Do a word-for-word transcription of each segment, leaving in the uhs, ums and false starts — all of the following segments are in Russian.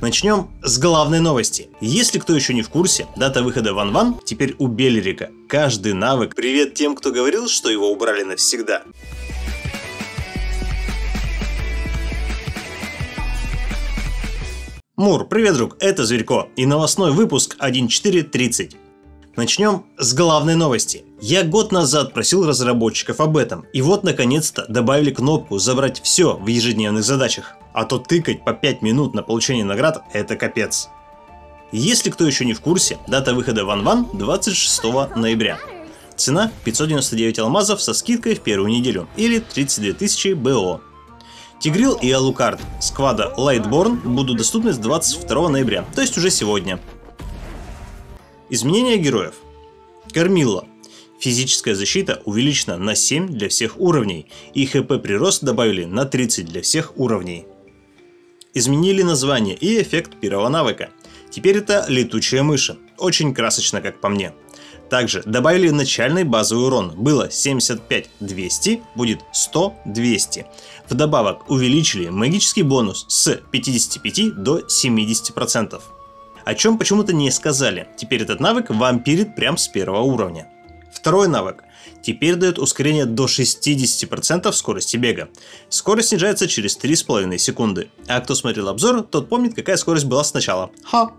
Начнем с главной новости. Если кто еще не в курсе, дата выхода Ван Ван теперь у Белерика. Каждый навык. Привет тем, кто говорил, что его убрали навсегда. Мур, привет, друг, это Зверько и новостной выпуск один четыре тридцать. Начнем с главной новости. Я год назад просил разработчиков об этом, и вот наконец-то добавили кнопку «Забрать все» в ежедневных задачах. А то тыкать по пять минут на получение наград – это капец. Если кто еще не в курсе, дата выхода Ван Ван двадцать шестого ноября. Цена пятьсот девяносто девять алмазов со скидкой в первую неделю, или тридцать две тысячи БО. Тигрил и Алукард сквада Lightborn будут доступны с двадцать второго ноября, то есть уже сегодня. Изменения героев. Кормилла. Физическая защита увеличена на семь для всех уровней, и ХП прирост добавили на тридцать для всех уровней. Изменили название и эффект первого навыка. Теперь это летучая мышь. Очень красочно, как по мне. Также добавили начальный базовый урон. Было семьдесят пять двести, будет сто двести. Вдобавок увеличили магический бонус с пятидесяти пяти до семидесяти процентов. О чем почему-то не сказали. Теперь этот навык вампирит прям с первого уровня. Второй навык. Теперь дает ускорение до шестидесяти процентов скорости бега. Скорость снижается через три с половиной секунды. А кто смотрел обзор, тот помнит, какая скорость была сначала. Ха!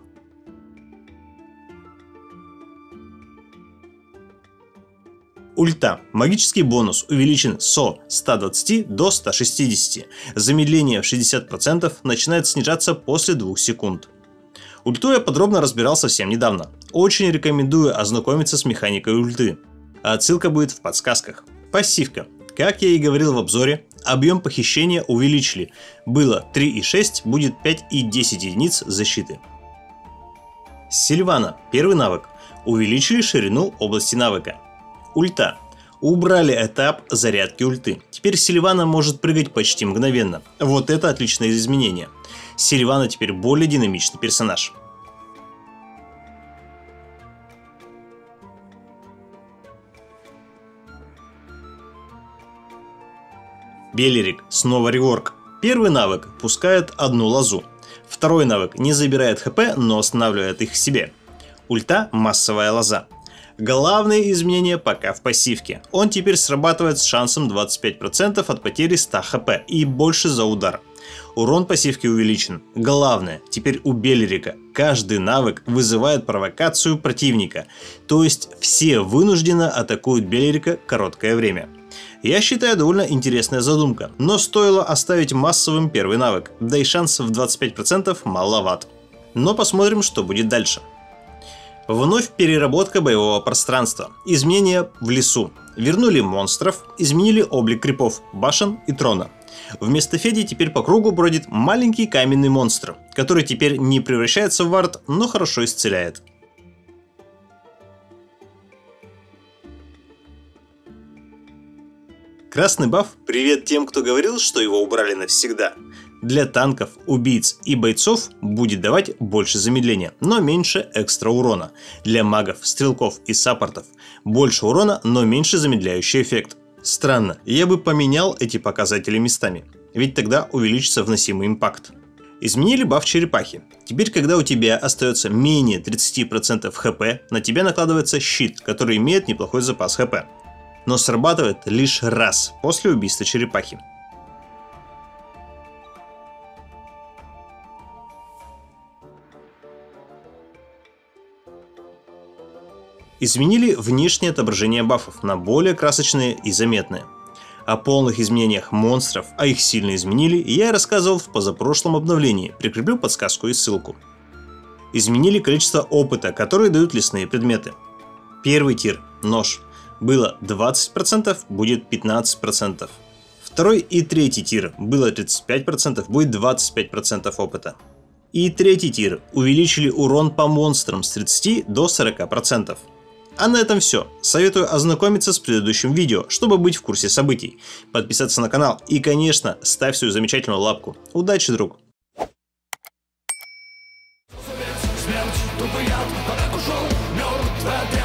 Ульта. Магический бонус увеличен со ста двадцати до ста шестидесяти. Замедление в шестьдесят процентов начинает снижаться после двух секунд. Ульту я подробно разбирал совсем недавно. Очень рекомендую ознакомиться с механикой ульты. Отсылка будет в подсказках. Пассивка. Как я и говорил в обзоре, объем похищения увеличили. Было три и шесть, будет пять и десять единиц защиты. Сильвана. Первый навык. Увеличили ширину области навыка. Ульта. Убрали этап зарядки ульты. Теперь Сильвана может прыгать почти мгновенно. Вот это отличное изменение. Сильвана теперь более динамичный персонаж. Белерик. Снова реворк. Первый навык пускает одну лозу. Второй навык не забирает хп, но останавливает их себе. Ульта – массовая лоза. Главное изменение пока в пассивке. Он теперь срабатывает с шансом двадцать пять процентов от потери ста хп и больше за удар. Урон пассивки увеличен. Главное, теперь у Белерика каждый навык вызывает провокацию противника. То есть все вынужденно атакуют Белерика короткое время. Я считаю, довольно интересная задумка, но стоило оставить массовым первый навык, да и шансов в двадцать пять процентов маловат. Но посмотрим, что будет дальше. Вновь переработка боевого пространства. Изменения в лесу. Вернули монстров, изменили облик крипов, башен и трона. Вместо Феди теперь по кругу бродит маленький каменный монстр, который теперь не превращается в вард, но хорошо исцеляет. Красный баф «Привет тем, кто говорил, что его убрали навсегда». Для танков, убийц и бойцов будет давать больше замедления, но меньше экстра урона. Для магов, стрелков и саппортов больше урона, но меньше замедляющий эффект. Странно, я бы поменял эти показатели местами, ведь тогда увеличится вносимый импакт. Изменили баф черепахи. Теперь, когда у тебя остается менее тридцати процентов хп, на тебя накладывается щит, который имеет неплохой запас хп. Но срабатывает лишь раз после убийства черепахи. Изменили внешнее отображение бафов на более красочные и заметные. О полных изменениях монстров, а их сильно изменили, я рассказывал в позапрошлом обновлении, прикреплю подсказку и ссылку. Изменили количество опыта, которые дают лесные предметы. Первый тир – нож. Было двадцать процентов, будет пятнадцать процентов. Второй и третий тир было тридцать пять процентов, будет двадцать пять процентов опыта. И третий тир увеличили урон по монстрам с тридцати до сорока процентов. А на этом все. Советую ознакомиться с предыдущим видео, чтобы быть в курсе событий. Подписаться на канал и, конечно, ставь свою замечательную лапку. Удачи, друг! Смерть, тупый яд, пока ушел, мертвая